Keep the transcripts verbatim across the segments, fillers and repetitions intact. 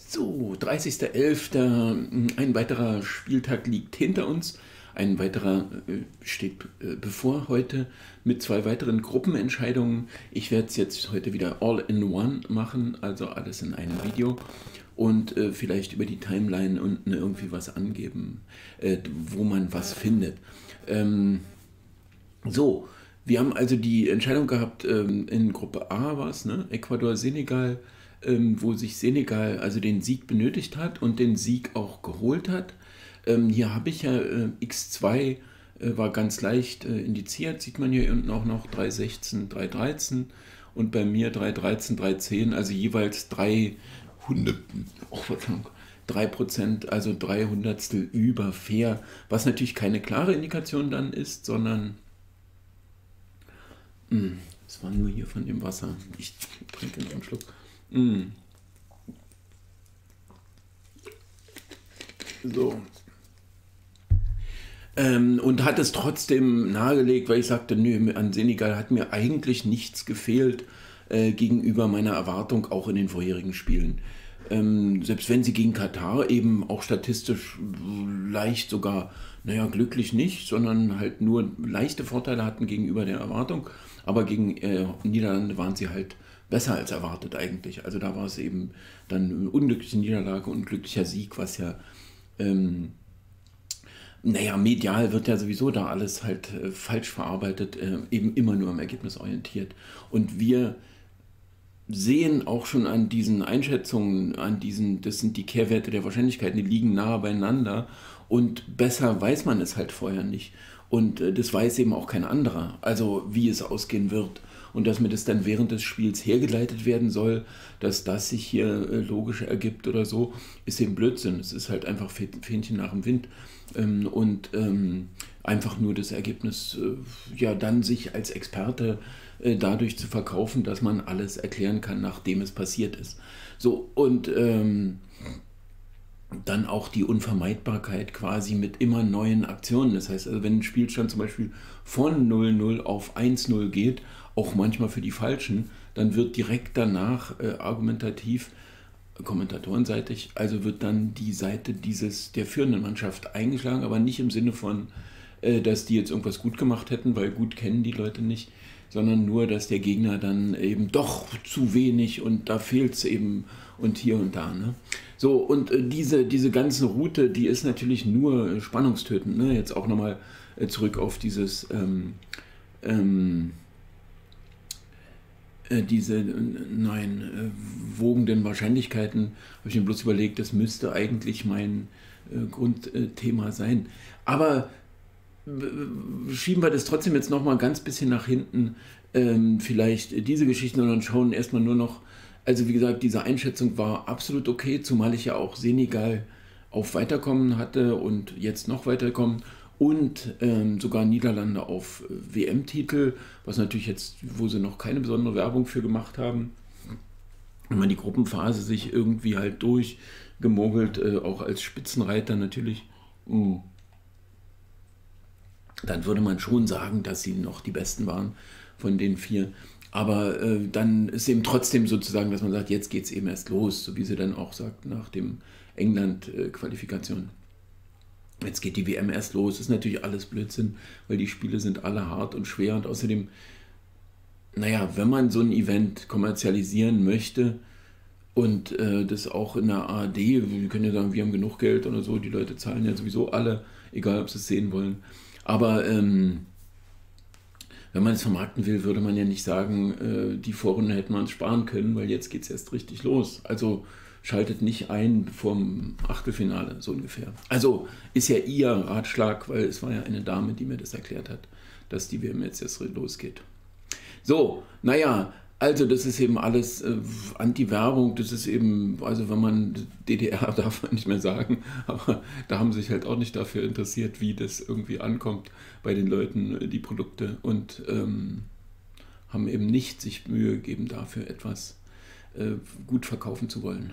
So, dreißigster elfter Ein weiterer Spieltag liegt hinter uns. Ein weiterer äh, steht äh, bevor heute mit zwei weiteren Gruppenentscheidungen. Ich werde es jetzt heute wieder all in one machen, also alles in einem Video. Und äh, vielleicht über die Timeline unten irgendwie was angeben, äh, wo man was findet. Ähm, so, wir haben also die Entscheidung gehabt, ähm, in Gruppe A war es, ne? Ecuador, Senegal, ähm, wo sich Senegal also den Sieg benötigt hat und den Sieg auch geholt hat. Ähm, hier habe ich ja äh, X zwei äh, war ganz leicht äh, indiziert, sieht man hier unten auch noch drei sechzehn, drei dreizehn und bei mir drei dreizehn, drei zehn, also jeweils drei Hundert, oh, Verzeihung, drei Prozent, also drei Hundertstel über fair, was natürlich keine klare Indikation dann ist, sondern es war nur hier von dem Wasser. Ich trinke noch einen Schluck. Mm. So. Ähm, und hat es trotzdem nahegelegt, weil ich sagte, nö, an Senegal hat mir eigentlich nichts gefehlt äh, gegenüber meiner Erwartung, auch in den vorherigen Spielen. Ähm, selbst wenn sie gegen Katar eben auch statistisch leicht sogar, naja, glücklich nicht, sondern halt nur leichte Vorteile hatten gegenüber der Erwartung. Aber gegen äh, Niederlande waren sie halt besser als erwartet eigentlich. Also da war es eben dann eine unglückliche Niederlage und ein glücklicher Sieg, was ja, ähm, naja, medial wird ja sowieso da alles halt äh, falsch verarbeitet, äh, eben immer nur am Ergebnis orientiert. Und wir sehen auch schon an diesen Einschätzungen, an diesen, das sind die Kehrwerte der Wahrscheinlichkeiten, die liegen nahe beieinander und besser weiß man es halt vorher nicht. Und äh, das weiß eben auch kein anderer, also wie es ausgehen wird. Und dass mir das dann während des Spiels hergeleitet werden soll, dass das sich hier äh, logisch ergibt oder so, ist eben Blödsinn. Es ist halt einfach Fähnchen nach dem Wind. Ähm, und ähm, einfach nur das Ergebnis, äh, ja dann sich als Experte äh, dadurch zu verkaufen, dass man alles erklären kann, nachdem es passiert ist. So, und ähm, dann auch die Unvermeidbarkeit quasi mit immer neuen Aktionen. Das heißt, also wenn ein Spielstand zum Beispiel von null null auf eins null geht, auch manchmal für die Falschen, dann wird direkt danach äh, argumentativ, kommentatorenseitig, also wird dann die Seite dieses der führenden Mannschaft eingeschlagen, aber nicht im Sinne von, äh, dass die jetzt irgendwas gut gemacht hätten, weil gut kennen die Leute nicht, sondern nur, dass der Gegner dann eben doch zu wenig und da fehlt es eben und hier und da. Ne? So, und äh, diese, diese ganze Route, die ist natürlich nur äh, spannungstötend. Ne? Jetzt auch nochmal äh, zurück auf dieses, ähm, ähm, äh, diese, äh, nein, äh, wogenden Wahrscheinlichkeiten, habe ich mir bloß überlegt, das müsste eigentlich mein äh, Grundthema sein. Aber schieben wir das trotzdem jetzt noch mal ganz bisschen nach hinten, ähm, vielleicht diese Geschichten, sondern schauen erstmal nur noch, also wie gesagt, diese Einschätzung war absolut okay, zumal ich ja auch Senegal auf Weiterkommen hatte und jetzt noch weiterkommen und ähm, sogar Niederlande auf W M-Titel, was natürlich jetzt, wo sie noch keine besondere Werbung für gemacht haben, wenn man die Gruppenphase sich irgendwie halt durchgemogelt, äh, auch als Spitzenreiter natürlich, mh. dann würde man schon sagen, dass sie noch die Besten waren von den vier. Aber äh, dann ist eben trotzdem sozusagen, dass man sagt, jetzt geht es eben erst los, so wie sie dann auch sagt nach dem England-Qualifikation. Jetzt geht die W M erst los, ist natürlich alles Blödsinn, weil die Spiele sind alle hart und schwer und außerdem, naja, wenn man so ein Event kommerzialisieren möchte und äh, das auch in der A R D, wir können ja sagen, wir haben genug Geld oder so, die Leute zahlen ja sowieso alle, egal ob sie es sehen wollen. Aber ähm, wenn man es vermarkten will, würde man ja nicht sagen, äh, die Vorrunde hätten wir uns sparen können, weil jetzt geht es erst richtig los. Also schaltet nicht ein vorm Achtelfinale, so ungefähr. Also ist ja ihr Ratschlag, weil es war ja eine Dame, die mir das erklärt hat, dass die W M jetzt erst losgeht. So, naja, also das ist eben alles äh, Anti-Werbung, das ist eben, also wenn man D D R darf man nicht mehr sagen, aber da haben sie sich halt auch nicht dafür interessiert, wie das irgendwie ankommt bei den Leuten, die Produkte, und ähm, haben eben nicht sich Mühe gegeben, dafür etwas äh, gut verkaufen zu wollen.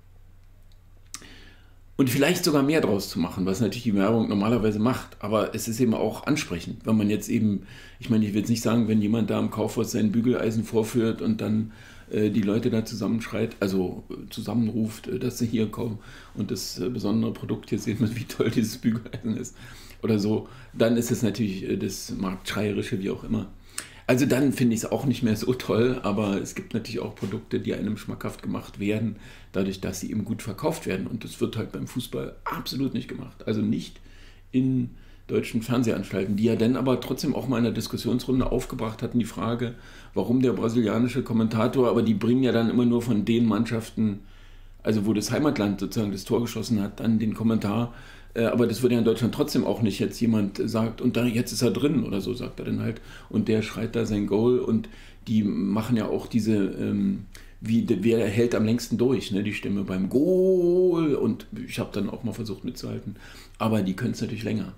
Und vielleicht sogar mehr draus zu machen, was natürlich die Werbung normalerweise macht. Aber es ist eben auch ansprechend, wenn man jetzt eben, ich meine, ich will jetzt nicht sagen, wenn jemand da im Kaufhaus sein Bügeleisen vorführt und dann äh, die Leute da zusammenschreit, also äh, zusammenruft, äh, dass sie hier kommen und das äh, besondere Produkt hier sehen, wie toll dieses Bügeleisen ist oder so, dann ist es natürlich äh, das Marktschreierische, wie auch immer. Also dann finde ich es auch nicht mehr so toll, aber es gibt natürlich auch Produkte, die einem schmackhaft gemacht werden, dadurch, dass sie eben gut verkauft werden. Und das wird halt beim Fußball absolut nicht gemacht. Also nicht in deutschen Fernsehanstalten, die ja dann aber trotzdem auch mal in der Diskussionsrunde aufgebracht hatten, die Frage, warum der brasilianische Kommentator, aber die bringen ja dann immer nur von den Mannschaften, also wo das Heimatland sozusagen das Tor geschossen hat, dann den Kommentar, aber das würde ja in Deutschland trotzdem auch nicht jetzt jemand sagt, und dann jetzt ist er drin oder so, sagt er dann halt. Und der schreit da sein Goal und die machen ja auch diese, ähm, wie wer hält am längsten durch, ne? Die Stimme beim Goal. Und ich habe dann auch mal versucht mitzuhalten, aber die können es natürlich länger.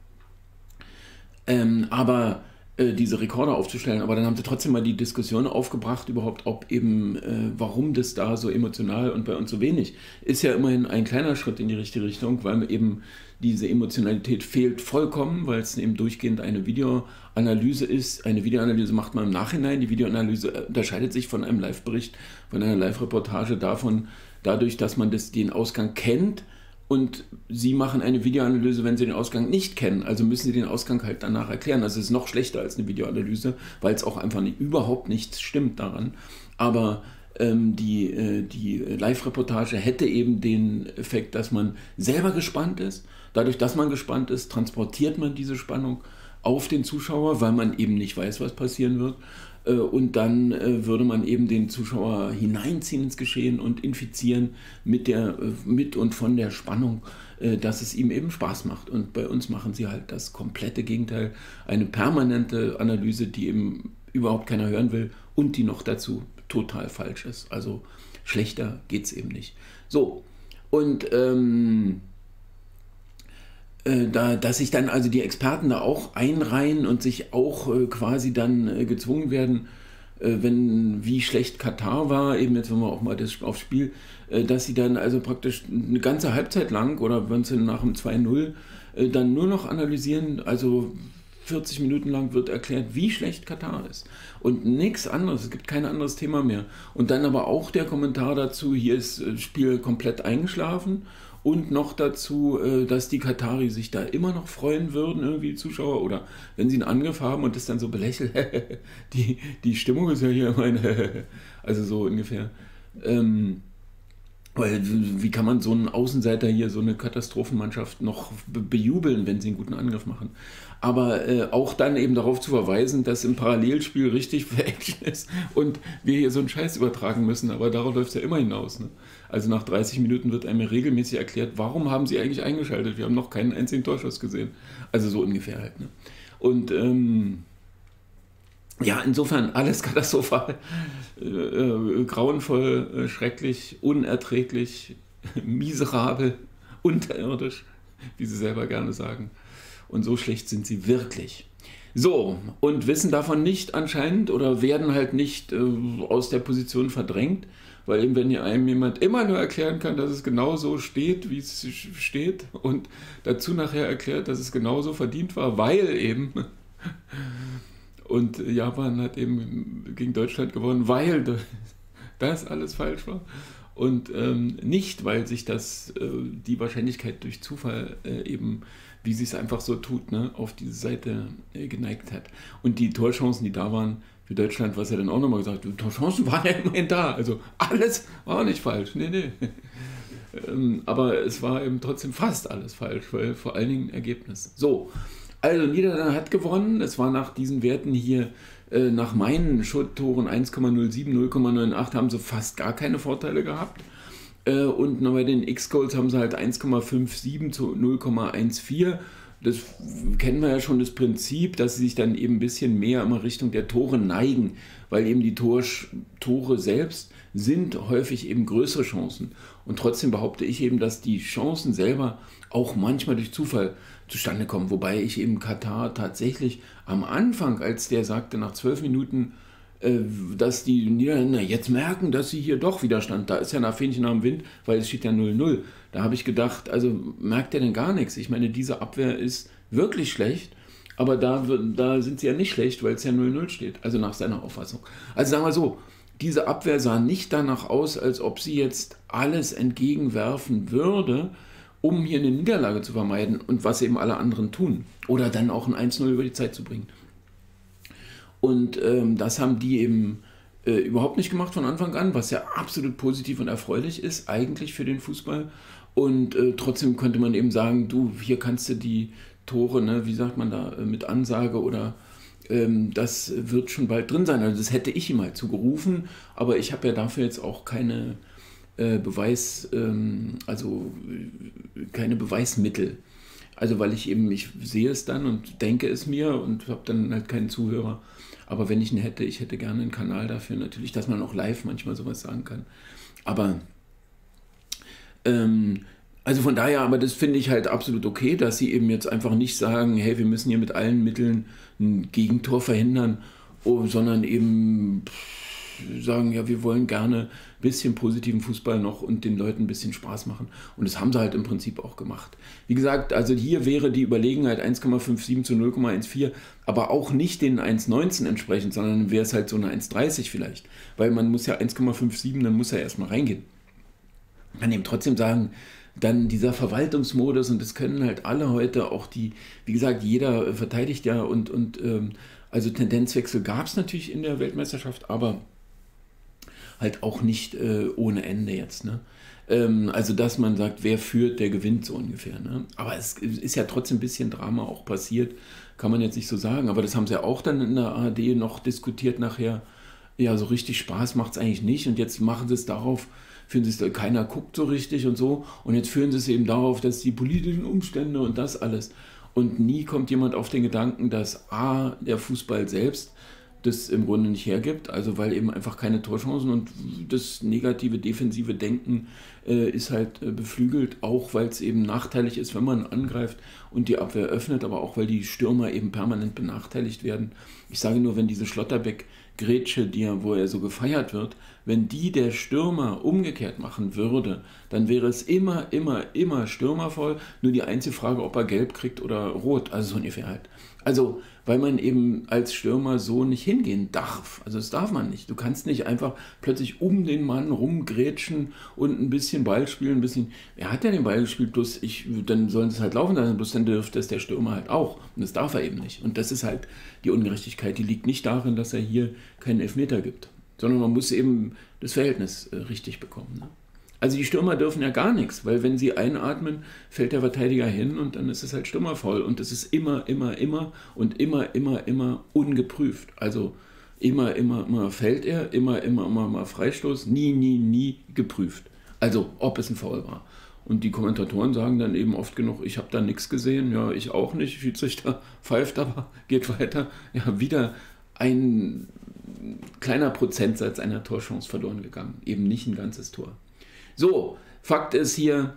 Ähm, aber äh, diese Rekorde aufzustellen, aber dann haben sie trotzdem mal die Diskussion aufgebracht, überhaupt, ob eben, äh, warum das da so emotional und bei uns so wenig. Ist ja immerhin ein kleiner Schritt in die richtige Richtung, weil eben diese Emotionalität fehlt vollkommen, weil es eben durchgehend eine Videoanalyse ist. Eine Videoanalyse macht man im Nachhinein. Die Videoanalyse unterscheidet sich von einem Live-Bericht, von einer Live-Reportage davon, dadurch, dass man das, den Ausgang kennt. Und Sie machen eine Videoanalyse, wenn Sie den Ausgang nicht kennen. Also müssen Sie den Ausgang halt danach erklären. Also es ist noch schlechter als eine Videoanalyse, weil es auch einfach nicht, überhaupt nichts stimmt daran. Aber ähm, die, äh, die Live-Reportage hätte eben den Effekt, dass man selber gespannt ist. Dadurch, dass man gespannt ist, transportiert man diese Spannung auf den Zuschauer, weil man eben nicht weiß, was passieren wird. Und dann würde man eben den Zuschauer hineinziehen ins Geschehen und infizieren mit, der, mit und von der Spannung, dass es ihm eben Spaß macht. Und bei uns machen sie halt das komplette Gegenteil, eine permanente Analyse, die eben überhaupt keiner hören will und die noch dazu total falsch ist. Also schlechter geht es eben nicht. So, und ähm, Da, dass sich dann also die Experten da auch einreihen und sich auch äh, quasi dann äh, gezwungen werden, äh, wenn wie schlecht Katar war, eben jetzt wenn wir auch mal das aufs Spiel, äh, dass sie dann also praktisch eine ganze Halbzeit lang oder wenn sie nach dem zwei null äh, dann nur noch analysieren, also vierzig Minuten lang wird erklärt, wie schlecht Katar ist. Und nichts anderes, es gibt kein anderes Thema mehr. Und dann aber auch der Kommentar dazu, hier ist das Spiel komplett eingeschlafen. Und noch dazu, dass die Katari sich da immer noch freuen würden, irgendwie die Zuschauer, oder wenn sie einen Angriff haben und das dann so belächeln, die, die Stimmung ist ja hier immer eine, also so ungefähr. Ähm, weil wie kann man so einen Außenseiter hier, so eine Katastrophenmannschaft noch be bejubeln, wenn sie einen guten Angriff machen? Aber äh, auch dann eben darauf zu verweisen, dass im Parallelspiel richtig für Action ist und wir hier so einen Scheiß übertragen müssen, aber darauf läuft es ja immer hinaus. Ne? Also nach dreißig Minuten wird einem regelmäßig erklärt, warum haben sie eigentlich eingeschaltet? Wir haben noch keinen einzigen Torschuss gesehen. Also so ungefähr halt. Ne? Und ähm, ja, insofern alles katastrophal, äh, äh, grauenvoll, äh, schrecklich, unerträglich, miserabel, unterirdisch, wie sie selber gerne sagen. Und so schlecht sind sie wirklich. So, und wissen davon nicht anscheinend oder werden halt nicht äh, aus der Position verdrängt, weil eben wenn hier einem jemand immer nur erklären kann, dass es genau so steht, wie es steht und dazu nachher erklärt, dass es genauso verdient war, weil eben... Und Japan hat eben gegen Deutschland gewonnen, weil das alles falsch war. Und ähm, nicht, weil sich das, äh, die Wahrscheinlichkeit durch Zufall äh, eben, wie sie es einfach so tut, ne, auf diese Seite äh, geneigt hat. Und die Torchancen, die da waren für Deutschland, was er dann auch nochmal gesagt hat, die Torchancen waren ja immerhin da. Also alles war nicht falsch. Nee, nee. ähm, aber es war eben trotzdem fast alles falsch, weil vor allen Dingen Ergebnis. So. Also Niederlande hat gewonnen, es war nach diesen Werten hier, äh, nach meinen Schuttoren eins Komma null sieben, null Komma neun acht haben sie fast gar keine Vorteile gehabt. Äh, und bei den X-Goals haben sie halt eins Komma fünf sieben zu null Komma eins vier. Das kennen wir ja schon, das Prinzip, dass sie sich dann eben ein bisschen mehr immer Richtung der Tore neigen, weil eben die Tor Tore selbst sind häufig eben größere Chancen. Und trotzdem behaupte ich eben, dass die Chancen selber auch manchmal durch Zufall zustande kommen. Wobei ich eben Katar tatsächlich am Anfang, als der sagte, nach zwölf Minuten, äh, dass die Niederländer jetzt merken, dass sie hier doch Widerstand, da ist ja nach Fähnchen am Wind, weil es steht ja null null. Da habe ich gedacht, also merkt der denn gar nichts? Ich meine, diese Abwehr ist wirklich schlecht, aber da, da sind sie ja nicht schlecht, weil es ja null null steht, also nach seiner Auffassung. Also sagen wir so, diese Abwehr sah nicht danach aus, als ob sie jetzt alles entgegenwerfen würde, um hier eine Niederlage zu vermeiden und was eben alle anderen tun. Oder dann auch ein eins null über die Zeit zu bringen. Und ähm, das haben die eben äh, überhaupt nicht gemacht von Anfang an, was ja absolut positiv und erfreulich ist, eigentlich für den Fußball. Und äh, trotzdem könnte man eben sagen, du, hier kannst du die Tore, ne, wie sagt man da, äh, mit Ansage oder ähm, das wird schon bald drin sein. Also das hätte ich ihm halt zugerufen, aber ich habe ja dafür jetzt auch keine äh, Beweis, ähm, also äh, keine Beweismittel. Also weil ich eben, ich sehe es dann und denke es mir und habe dann halt keinen Zuhörer. Aber wenn ich ihn hätte, ich hätte gerne einen Kanal dafür natürlich, dass man auch live manchmal sowas sagen kann. Aber ähm, also von daher, aber das finde ich halt absolut okay, dass sie eben jetzt einfach nicht sagen, hey, wir müssen hier mit allen Mitteln ein Gegentor verhindern, oh, sondern eben pff, sagen, ja, wir wollen gerne ein bisschen positiven Fußball noch und den Leuten ein bisschen Spaß machen. Und das haben sie halt im Prinzip auch gemacht. Wie gesagt, also hier wäre die Überlegenheit eins Komma fünfundfünfzig zu null Komma vierzehn, aber auch nicht den eins Komma neunzehn entsprechend, sondern wäre es halt so eine eins Komma dreißig vielleicht. Weil man muss ja eins Komma fünfundfünfzig, dann muss er erstmal reingehen. Man kann eben trotzdem sagen, dann dieser Verwaltungsmodus, und das können halt alle heute, auch die, wie gesagt, jeder verteidigt ja und, und ähm, also Tendenzwechsel gab es natürlich in der Weltmeisterschaft, aber halt auch nicht äh, ohne Ende jetzt. Ne? Ähm, also dass man sagt, wer führt, der gewinnt so ungefähr. Ne? Aber es ist ja trotzdem ein bisschen Drama auch passiert, kann man jetzt nicht so sagen, aber das haben sie ja auch dann in der A R D noch diskutiert nachher. Ja, so richtig Spaß macht es eigentlich nicht und jetzt machen sie es darauf, führen sie es, keiner guckt so richtig und so. Und jetzt führen sie es eben darauf, dass die politischen Umstände und das alles. Und nie kommt jemand auf den Gedanken, dass A, der Fußball selbst das im Grunde nicht hergibt, also weil eben einfach keine Torchancen und das negative, defensive Denken äh, ist halt äh, beflügelt, auch weil es eben nachteilig ist, wenn man angreift und die Abwehr öffnet, aber auch weil die Stürmer eben permanent benachteiligt werden. Ich sage nur, wenn diese Schlotterbeck-Grätsche, die ja, wo er so gefeiert wird, wenn die der Stürmer umgekehrt machen würde, dann wäre es immer, immer, immer stürmervoll, nur die einzige Frage, ob er gelb kriegt oder rot, also so ungefähr halt. Also, weil man eben als Stürmer so nicht hingehen darf. Also das darf man nicht. Du kannst nicht einfach plötzlich um den Mann rumgrätschen und ein bisschen Ball spielen, ein bisschen, er hat ja den Ball gespielt, bloß ich, dann sollen es halt laufen lassen, bloß dann dürfte es der Stürmer halt auch. Und das darf er eben nicht. Und das ist halt die Ungerechtigkeit. Die liegt nicht darin, dass er hier keinen Elfmeter gibt, sondern man muss eben das Verhältnis äh, richtig bekommen. Ne? Also die Stürmer dürfen ja gar nichts, weil wenn sie einatmen, fällt der Verteidiger hin und dann ist es halt stürmervoll. Und das ist immer, immer, immer und immer, immer, immer ungeprüft. Also immer, immer, immer fällt er, immer, immer, immer, immer Freistoß, nie, nie, nie geprüft. Also ob es ein Foul war. Und die Kommentatoren sagen dann eben oft genug, ich habe da nichts gesehen, ja, ich auch nicht, Schiedsrichter pfeift aber, geht weiter. Ja, wieder ein kleiner Prozentsatz einer Torchance verloren gegangen, eben nicht ein ganzes Tor. So, Fakt ist hier,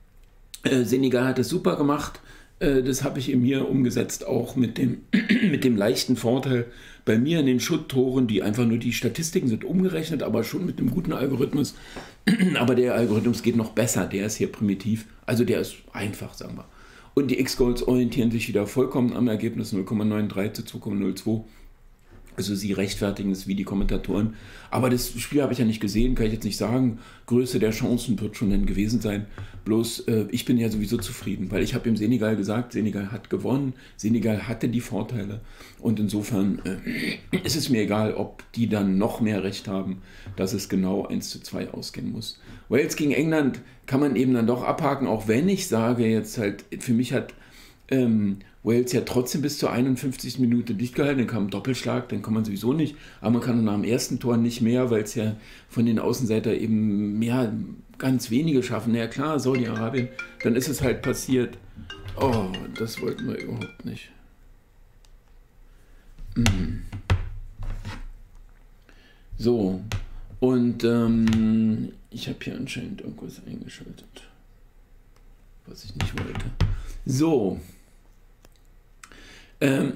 äh, Senegal hat es super gemacht, äh, das habe ich eben hier umgesetzt, auch mit dem, mit dem leichten Vorteil bei mir in den Schutttoren, die einfach nur die Statistiken sind umgerechnet, aber schon mit einem guten Algorithmus, aber der Algorithmus geht noch besser, der ist hier primitiv, also der ist einfach, sagen wir. Und die X-Goals orientieren sich wieder vollkommen am Ergebnis null Komma neununddreißig zu zwei Komma null zwei. Also sie rechtfertigen es wie die Kommentatoren. Aber das Spiel habe ich ja nicht gesehen, kann ich jetzt nicht sagen. Größe der Chancen wird schon dann gewesen sein. Bloß äh, ich bin ja sowieso zufrieden, weil ich habe im Senegal gesagt, Senegal hat gewonnen, Senegal hatte die Vorteile. Und insofern äh, ist es mir egal, ob die dann noch mehr Recht haben, dass es genau eins zu zwei ausgehen muss. Wales gegen England kann man eben dann doch abhaken, auch wenn ich sage jetzt halt, für mich hat ähm, Wales ja trotzdem bis zur einundfünfzigsten Minute dicht gehalten, dann kam ein Doppelschlag, dann kann man sowieso nicht, aber man kann nach dem ersten Tor nicht mehr, weil es ja von den Außenseiter eben mehr, ganz wenige schaffen. Ja klar, Saudi-Arabien, dann ist es halt passiert. Oh, das wollten wir überhaupt nicht. So, und ähm, ich habe hier anscheinend irgendwas eingeschaltet, was ich nicht wollte. So, ähm,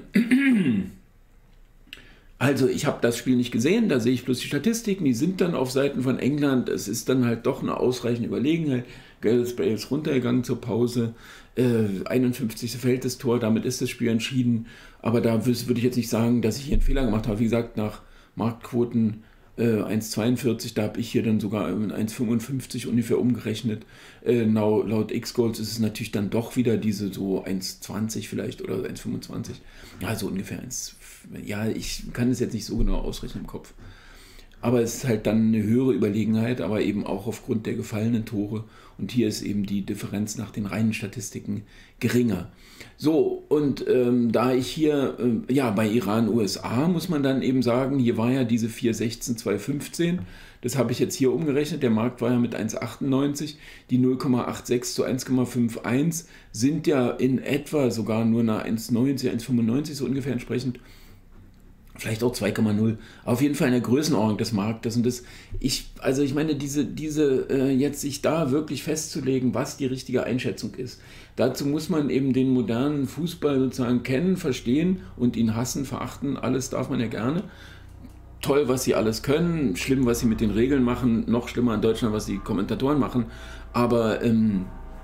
also ich habe das Spiel nicht gesehen, da sehe ich bloß die Statistiken, die sind dann auf Seiten von England, es ist dann halt doch eine ausreichende Überlegenheit. Gareth Bale ist runtergegangen zur Pause, äh, einundfünfzigste fällt das Tor, damit ist das Spiel entschieden, aber da würde ich jetzt nicht sagen, dass ich hier einen Fehler gemacht habe. Wie gesagt, nach Marktquoten äh, eins Komma zweiundvierzig, da habe ich hier dann sogar eins Komma fünfundfünfzig ungefähr umgerechnet. Äh, laut, laut X-Goals ist es natürlich dann doch wieder diese so eins Komma zwanzig vielleicht oder eins Komma fünfundzwanzig. Ja, so ungefähr eins. Ja, ich kann es jetzt nicht so genau ausrechnen im Kopf. Aber es ist halt dann eine höhere Überlegenheit, aber eben auch aufgrund der gefallenen Tore. Und hier ist eben die Differenz nach den reinen Statistiken geringer. So, und ähm, da ich hier, äh, ja, bei Iran, U S A muss man dann eben sagen, hier war ja diese vier sechzehn, zwei fünfzehn. Das habe ich jetzt hier umgerechnet. Der Markt war ja mit eins Komma achtundneunzig. Die null Komma sechsundachtzig zu eins Komma einundfünfzig sind ja in etwa sogar nur nach eins Komma neunzig, eins Komma fünfundneunzig so ungefähr entsprechend. Vielleicht auch zwei Komma null. Auf jeden Fall in der Größenordnung des Marktes. Und das, ich, also ich meine, diese, diese äh, jetzt sich da wirklich festzulegen, was die richtige Einschätzung ist. Dazu muss man eben den modernen Fußball sozusagen kennen, verstehen und ihn hassen, verachten. Alles darf man ja gerne. Toll, was sie alles können. Schlimm, was sie mit den Regeln machen. Noch schlimmer in Deutschland, was die Kommentatoren machen. Aber ähm,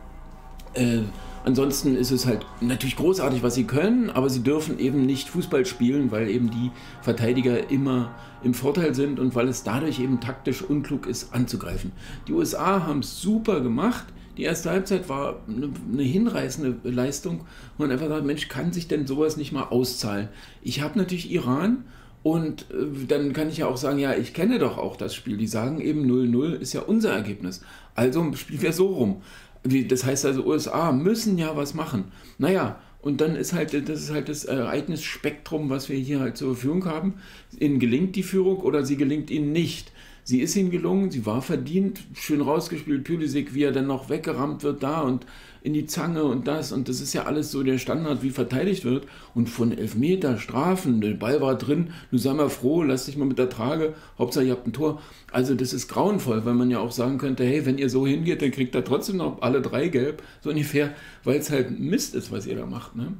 äh, ansonsten ist es halt natürlich großartig, was sie können, aber sie dürfen eben nicht Fußball spielen, weil eben die Verteidiger immer im Vorteil sind und weil es dadurch eben taktisch unklug ist, anzugreifen. Die U S A haben es super gemacht. Die erste Halbzeit war eine, eine hinreißende Leistung und man einfach sagt, Mensch, kann sich denn sowas nicht mal auszahlen? Ich habe natürlich Iran und äh, dann kann ich ja auch sagen, ja, ich kenne doch auch das Spiel. Die sagen eben null null ist ja unser Ergebnis. Also spielen wir so rum. Das heißt also, U S A müssen ja was machen. Naja, und dann ist halt das, ist halt das Ereignisspektrum, was wir hier halt zur Verfügung haben. Ihnen gelingt die Führung oder sie gelingt ihnen nicht. Sie ist ihnen gelungen, sie war verdient, schön rausgespielt, Pulisic, wie er dann noch weggerammt wird da und in die Zange und das. Und das ist ja alles so der Standard, wie verteidigt wird. Und von Elfmeter, Strafen, der Ball war drin, du sei mal froh, lass dich mal mit der Trage, Hauptsache ihr habt ein Tor. Also das ist grauenvoll, weil man ja auch sagen könnte, hey, wenn ihr so hingeht, dann kriegt ihr trotzdem noch alle drei gelb, so ungefähr, weil es halt Mist ist, was ihr da macht, ne?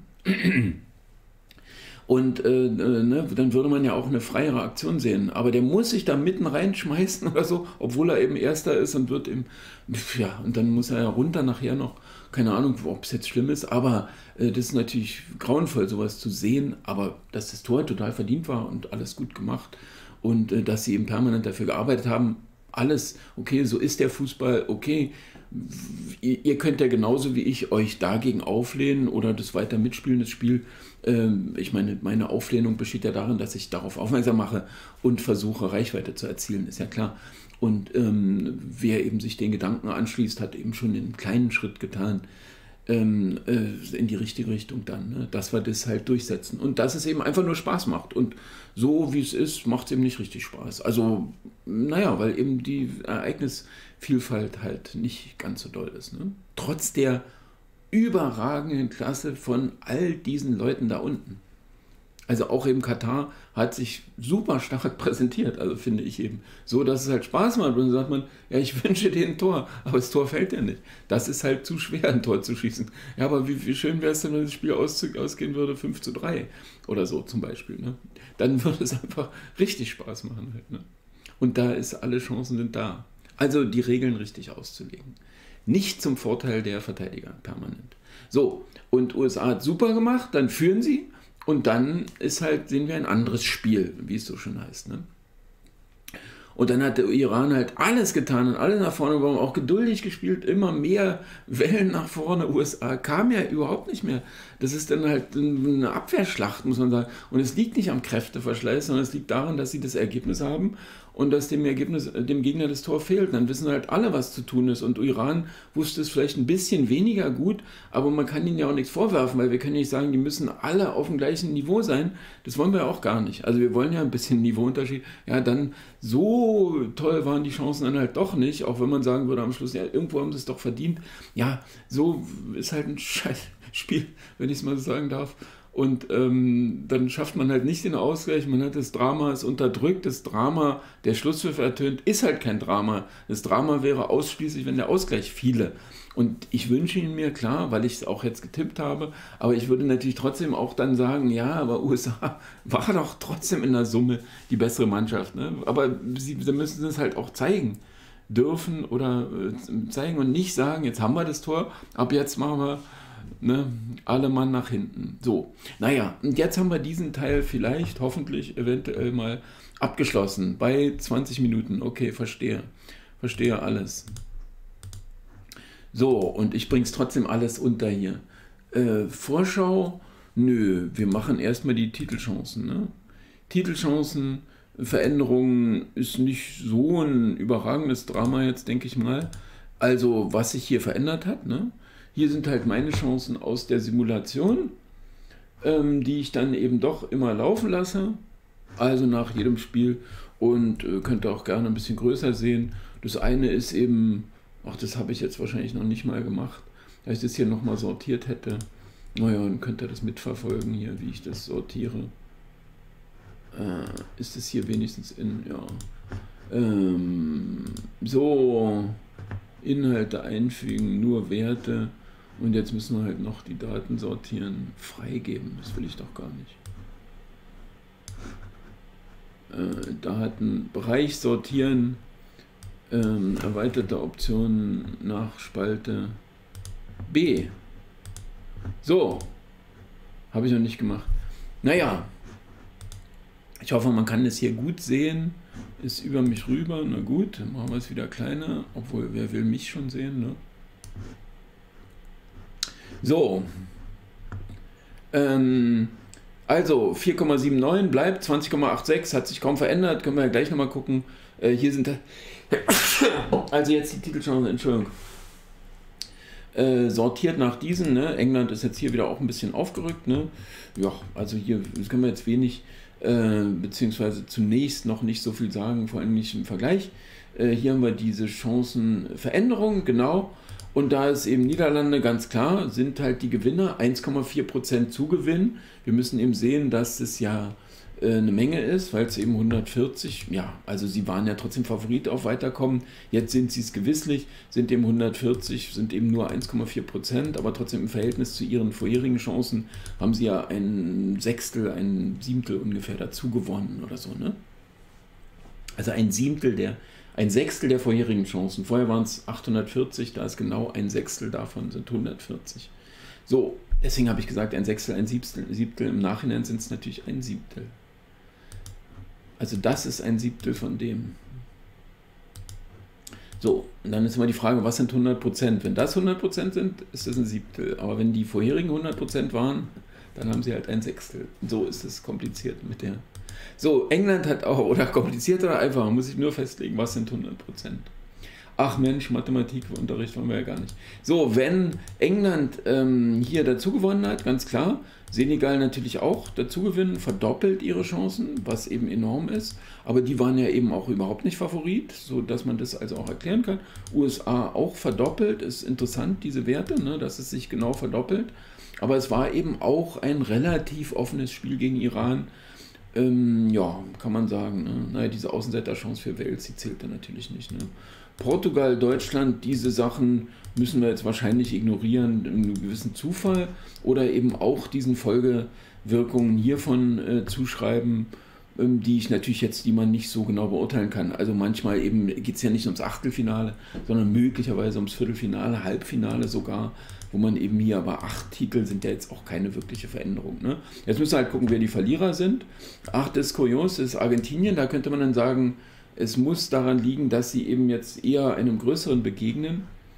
Und äh, ne, dann würde man ja auch eine freiere Aktion sehen. Aber der muss sich da mitten reinschmeißen oder so, obwohl er eben Erster ist und wird eben, ja, und dann muss er ja runter nachher noch, keine Ahnung, ob es jetzt schlimm ist, aber äh, das ist natürlich grauenvoll, sowas zu sehen. Aber dass das Tor total verdient war und alles gut gemacht und äh, dass sie eben permanent dafür gearbeitet haben, alles, okay, so ist der Fußball, okay. Ihr könnt ja genauso wie ich euch dagegen auflehnen oder das weiter mitspielen, das Spiel. Ich meine, meine Auflehnung besteht ja darin, dass ich darauf aufmerksam mache und versuche, Reichweite zu erzielen, ist ja klar. Und ähm, wer eben sich den Gedanken anschließt, hat eben schon einen kleinen Schritt getan ähm, äh, in die richtige Richtung dann, ne? Dass wir das halt durchsetzen. Und dass es eben einfach nur Spaß macht. Und so wie es ist, macht es eben nicht richtig Spaß. Also, naja, weil eben die Ereignisvielfalt halt nicht ganz so doll ist. Ne? Trotz der überragenden Klasse von all diesen Leuten da unten. Also auch eben Katar hat sich super stark präsentiert, also finde ich eben. So, dass es halt Spaß macht. Und dann sagt man, ja, ich wünsche dir ein Tor, aber das Tor fällt ja nicht. Das ist halt zu schwer, ein Tor zu schießen. Ja, aber wie, wie schön wäre es denn, wenn das Spiel aus, ausgehen würde, fünf zu drei oder so zum Beispiel. Ne? Dann würde es einfach richtig Spaß machen. Halt, ne? Und da ist, alle Chancen sind da. Also die Regeln richtig auszulegen. Nicht zum Vorteil der Verteidiger permanent. So, und U S A hat super gemacht, dann führen sie. Und dann ist halt, sehen wir ein anderes Spiel, wie es so schön heißt. Ne? Und dann hat der Iran halt alles getan und alles nach vorne gekommen, auch geduldig gespielt, immer mehr Wellen nach vorne. U S A kam ja überhaupt nicht mehr. Das ist dann halt eine Abwehrschlacht, muss man sagen. Und es liegt nicht am Kräfteverschleiß, sondern es liegt daran, dass sie das Ergebnis haben und dass dem Ergebnis, dem Gegner das Tor fehlt. Dann wissen halt alle, was zu tun ist. Und Iran wusste es vielleicht ein bisschen weniger gut, aber man kann ihnen ja auch nichts vorwerfen, weil wir können nicht sagen, die müssen alle auf dem gleichen Niveau sein. Das wollen wir ja auch gar nicht. Also wir wollen ja ein bisschen Niveauunterschied. Ja, dann so toll waren die Chancen dann halt doch nicht, auch wenn man sagen würde am Schluss, ja, irgendwo haben sie es doch verdient. Ja, so ist halt ein scheiß Spiel, wenn ich es mal so sagen darf. Und ähm, dann schafft man halt nicht den Ausgleich, man hat das Drama, ist unterdrückt, das Drama, der Schlusspfiff ertönt, ist halt kein Drama. Das Drama wäre ausschließlich, wenn der Ausgleich fiele. Und ich wünsche ihn mir, klar, weil ich es auch jetzt getippt habe, aber ich würde natürlich trotzdem auch dann sagen, ja, aber U S A war doch trotzdem in der Summe die bessere Mannschaft. Ne? Aber sie, sie müssen es halt auch zeigen dürfen oder äh, zeigen und nicht sagen, jetzt haben wir das Tor, ab jetzt machen wir Ne, alle Mann nach hinten. So, naja, und jetzt haben wir diesen Teil vielleicht, hoffentlich, eventuell mal Abgeschlossen bei zwanzig Minuten. Okay, verstehe. Verstehe alles. So, und ich bringe es trotzdem alles unter hier. Äh, Vorschau, nö, wir machen erstmal die Titelchancen. Ne? Titelchancen, Veränderungen ist nicht so ein überragendes Drama jetzt, denke ich mal. Also, was sich hier verändert hat, ne? Hier sind halt meine Chancen aus der Simulation, ähm, die ich dann eben doch immer laufen lasse. Also nach jedem Spiel, und äh, könnt ihr auch gerne ein bisschen größer sehen. Das eine ist eben, ach, das habe ich jetzt wahrscheinlich noch nicht mal gemacht, dass ich das hier nochmal sortiert hätte. Naja, dann könnt ihr das mitverfolgen hier, wie ich das sortiere. Äh, ist es hier wenigstens in, ja. Ähm, so, Inhalte einfügen, nur Werte. Und jetzt müssen wir halt noch die Daten sortieren, freigeben. Das will ich doch gar nicht. Äh, Daten, Bereich sortieren, ähm, erweiterte Optionen nach Spalte B. So, habe ich noch nicht gemacht. Naja, ich hoffe, man kann das hier gut sehen. Ist über mich rüber, na gut, dann machen wir es wieder kleiner, obwohl, wer will mich schon sehen, ne? So, ähm, also vier Komma neunundsiebzig bleibt, zwanzig Komma sechsundachtzig hat sich kaum verändert, können wir ja gleich nochmal gucken. Äh, hier sind, also jetzt die Titelchancen, Entschuldigung, äh, sortiert nach diesen, ne? England ist jetzt hier wieder auch ein bisschen aufgerückt, ne? Ja, also hier das können wir jetzt wenig, äh, beziehungsweise zunächst noch nicht so viel sagen, vor allem nicht im Vergleich. Äh, hier haben wir diese Chancenveränderung, genau. Und da ist eben Niederlande ganz klar, sind halt die Gewinner, eins Komma vier Prozent Zugewinn. Wir müssen eben sehen, dass es ja äh, eine Menge ist, weil es eben hundertvierzig, ja, also sie waren ja trotzdem Favorit auf Weiterkommen. Jetzt sind sie es gewisslich, sind eben hundertvierzig, sind eben nur eins Komma vier Prozent, aber trotzdem im Verhältnis zu ihren vorherigen Chancen haben sie ja ein Sechstel, ein Siebtel ungefähr dazu gewonnen oder so, ne? Also ein Siebtel der Ein Sechstel der vorherigen Chancen. Vorher waren es achthundertvierzig, da ist genau ein Sechstel davon, sind hundertvierzig. So, deswegen habe ich gesagt, ein Sechstel, ein Siebtel. Siebtel. Im Nachhinein sind es natürlich ein Siebtel. Also das ist ein Siebtel von dem. So, und dann ist immer die Frage, was sind hundert Prozent? Wenn das hundert Prozent sind, ist das ein Siebtel. Aber wenn die vorherigen hundert Prozent waren, dann haben sie halt ein Sechstel. So ist es kompliziert mit der... So, England hat auch, oder kompliziert oder einfach, muss ich nur festlegen, was sind hundert Prozent. Ach Mensch, Mathematikunterricht wollen wir ja gar nicht. So, wenn England ähm, hier dazu gewonnen hat, ganz klar, Senegal natürlich auch dazu gewinnen, verdoppelt ihre Chancen, was eben enorm ist, aber die waren ja eben auch überhaupt nicht Favorit, sodass man das also auch erklären kann. U S A auch verdoppelt, ist interessant, diese Werte, ne, dass es sich genau verdoppelt, aber es war eben auch ein relativ offenes Spiel gegen Iran. Ähm, ja, kann man sagen. Ne? Naja, diese Außenseiterchance für Wales, die zählt da natürlich nicht. Ne? Portugal, Deutschland, diese Sachen müssen wir jetzt wahrscheinlich ignorieren, einen gewissen Zufall oder eben auch diesen Folgewirkungen hiervon äh, zuschreiben, ähm, die ich natürlich jetzt, die man nicht so genau beurteilen kann. Also manchmal eben geht es ja nicht ums Achtelfinale, sondern möglicherweise ums Viertelfinale, Halbfinale sogar, wo man eben hier, aber acht Titel sind ja jetzt auch keine wirkliche Veränderung. Ne? Jetzt müssen wir halt gucken, wer die Verlierer sind. Acht ist kurios, ist Argentinien, da könnte man dann sagen, es muss daran liegen, dass sie eben jetzt eher einem größeren begegnen.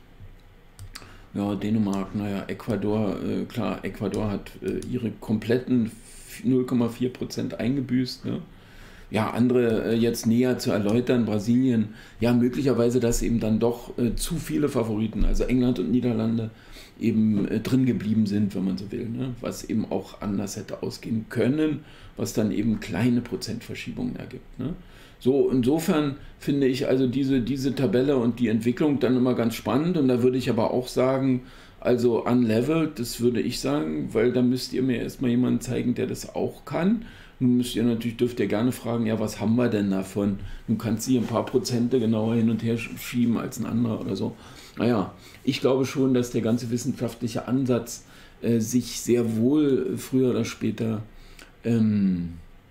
Ja, Dänemark, naja, Ecuador, äh, klar, Ecuador hat äh, ihre kompletten null Komma vier Prozent eingebüßt. Ne? Ja, andere äh, jetzt näher zu erläutern, Brasilien, ja, möglicherweise, dass eben dann doch äh, zu viele Favoriten, also England und Niederlande, eben äh, drin geblieben sind, wenn man so will, ne? Was eben auch anders hätte ausgehen können, was dann eben kleine Prozentverschiebungen ergibt. Ne? So, insofern finde ich also diese, diese Tabelle und die Entwicklung dann immer ganz spannend, und da würde ich aber auch sagen, also unleveled, das würde ich sagen, weil da müsst ihr mir erstmal jemanden zeigen, der das auch kann. Nun müsst ihr natürlich, dürft ihr gerne fragen, ja, was haben wir denn davon? Nun kannst du hier ein paar Prozente genauer hin und her schieben als ein anderer oder so. Naja, ich glaube schon, dass der ganze wissenschaftliche Ansatz äh, sich sehr wohl früher oder später ähm,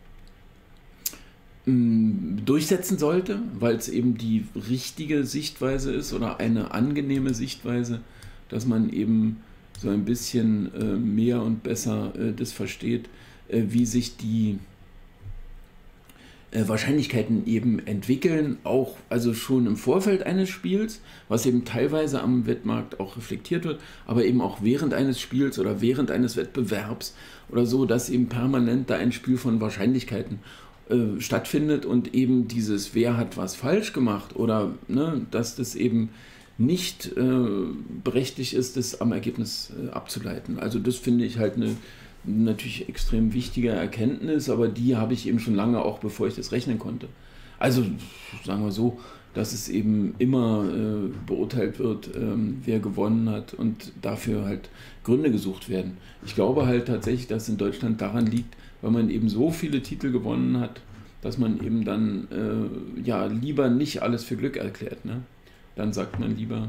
durchsetzen sollte, weil es eben die richtige Sichtweise ist oder eine angenehme Sichtweise, dass man eben so ein bisschen äh, mehr und besser äh, das versteht, äh, wie sich die äh, Wahrscheinlichkeiten eben entwickeln, auch also schon im Vorfeld eines Spiels, was eben teilweise am Wettmarkt auch reflektiert wird, aber eben auch während eines Spiels oder während eines Wettbewerbs oder so, dass eben permanent da ein Spiel von Wahrscheinlichkeiten äh, stattfindet und eben dieses, wer hat was falsch gemacht oder ne, dass das eben nicht äh, berechtigt ist, das am Ergebnis äh, abzuleiten. Also das finde ich halt eine natürlich extrem wichtige Erkenntnis, aber die habe ich eben schon lange, auch bevor ich das rechnen konnte. Also sagen wir so, dass es eben immer äh, beurteilt wird, ähm, wer gewonnen hat und dafür halt Gründe gesucht werden. Ich glaube halt tatsächlich, dass es in Deutschland daran liegt, weil man eben so viele Titel gewonnen hat, dass man eben dann äh, ja lieber nicht alles für Glück erklärt. Ne? Dann sagt man lieber,